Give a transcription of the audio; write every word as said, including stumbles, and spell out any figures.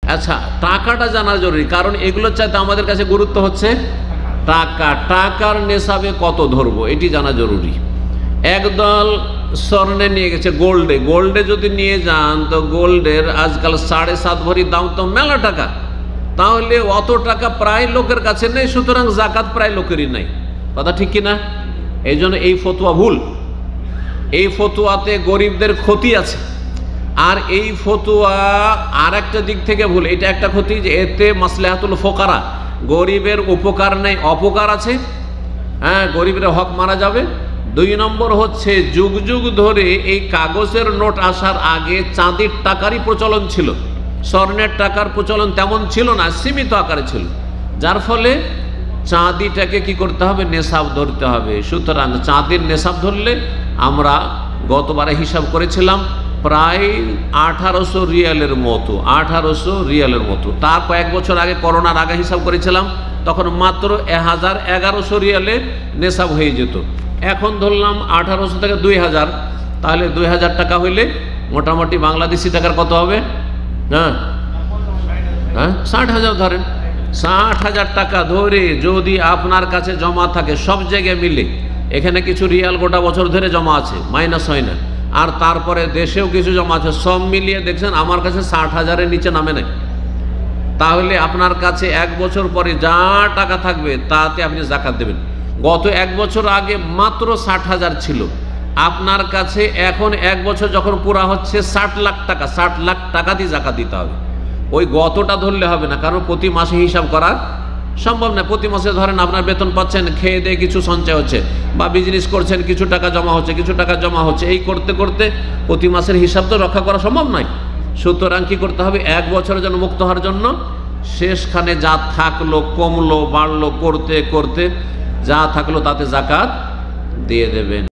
আচ্ছা, টাকাটা জানা জরুরি, কারণ এগুলোর চাইতে আমাদের কাছে গুরুত্ব হচ্ছে টাকা। টাকার নেশাবে কত ধরবো এটি জানা জরুরি। একদল স্বর্ণে নিয়ে গেছে, গোল্ডে গোল্ডে যদি নিয়ে যান তো গোল্ডের আজকাল সাড়ে সাত ভরির দাম তো মেলা টাকা, তাহলে অত টাকা প্রায় লোকের কাছে নেই, সুতরাং জাকাত প্রায় লোকেরই নাই। কথা ঠিক কিনা? এই জন্য এই ফতোয়া ভুল। এই ফতোয়াতে গরিবদের ক্ষতি আছে। আর এই ফতোয়া আর একটা দিক থেকে ভুল। এটা একটা ক্ষতি যে এতে মাসলাহাতুল ফোকারা, গরিবের উপকার নেই, অপকার আছে। হ্যাঁ, গরিবের হক মারা যাবে। দুই নম্বর হচ্ছে যুগ যুগ ধরে এই কাগজের নোট আসার আগে চাঁদির টাকারই প্রচলন ছিল, স্বর্ণের টাকার প্রচলন তেমন ছিল না, সীমিত আকারে ছিল। যার ফলে চাঁদিটাকে কি করতে হবে? নেশাব ধরতে হবে। সুতরাং চাঁদির নেশাব ধরলে আমরা গতবারে হিসাব করেছিলাম প্রায় আঠারোশো রিয়ালের মতো, আঠারোশো রিয়ালের মতো। তার কয়েক বছর আগে করোনার আগে হিসাব করেছিলাম, তখন মাত্র এক হাজার এগারোশো রিয়ালে নেশাব হয়ে যেত। এখন ধরলাম আঠারোশো থেকে দুই হাজার, তাহলে দুই হাজার টাকা হইলে মোটামুটি বাংলাদেশি টাকার কত হবে? হ্যাঁ হ্যাঁ ষাট হাজার ধরেন। ষাট হাজার টাকা ধরে যদি আপনার কাছে জমা থাকে সব জায়গায় মিলে, এখানে কিছু রিয়াল গোটা বছর ধরে জমা আছে, মাইনাস হয় না, আর তারপরে দেশেও কিছু জমা আছে, সব মিলিয়ে দেখছেন আমার কাছে ষাট হাজারের নিচে নামে নেই, তাহলে আপনার কাছে এক বছর পরে যা টাকা থাকবে তাতে আপনি জাকাত দেবেন। গত এক বছর আগে মাত্র ষাট হাজার ছিল আপনার কাছে, এখন এক বছর যখন পুরা হচ্ছে ষাট লাখ টাকা, ষাট লাখ টাকা দিয়ে জাকাত দিতে হবে। ওই গতটা ধরলে হবে না, কারণ প্রতি মাসে হিসাব করা সম্ভব না। প্রতি মাসে ধরেন আপনার বেতন পাচ্ছেন, খেয়ে দিয়ে কিছু সঞ্চয় হচ্ছে, বা বিজনেস করছেন, কিছু টাকা জমা হচ্ছে, কিছু টাকা জমা হচ্ছে, এই করতে করতে প্রতি মাসের হিসাব তো রক্ষা করা সম্ভব নয়। সুতরাং কি করতে হবে? এক বছরের জন্য মুক্ত হওয়ার জন্য শেষখানে যা থাকলো, কমলো বাড়লো, করতে করতে যা থাকলো তাতে জাকাত দিয়ে দেবেন।